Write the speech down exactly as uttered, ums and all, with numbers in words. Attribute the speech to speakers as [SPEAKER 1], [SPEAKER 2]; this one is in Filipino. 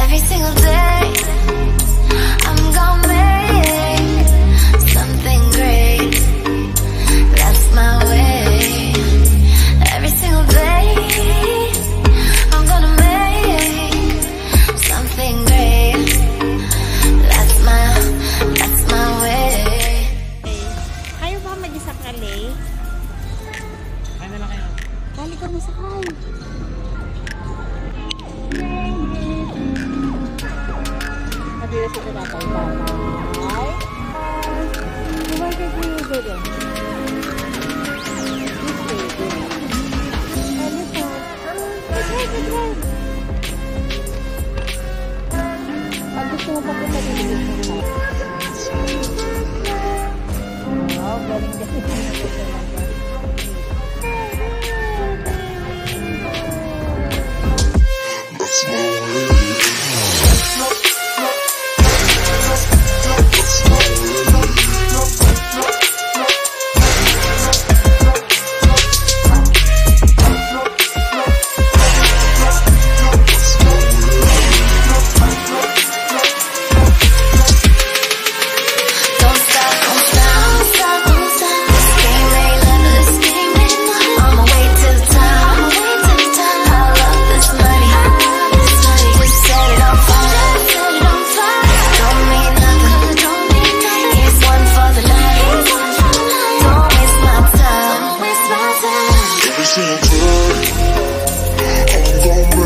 [SPEAKER 1] Every single day I'm gonna make something great. That's my way. Every single day I'm gonna make something great. That's my, that's my way.
[SPEAKER 2] Kayo ba mag-isakali?
[SPEAKER 3] Ano na kayo?
[SPEAKER 2] Kali ka masakay. Mabilis ito na tayo. Bye-bye. Where did you go then? This way. Elephant. Good ride, good ride. Pag gusto mo papunta din dito. Wow, galing kasi. I'm gonna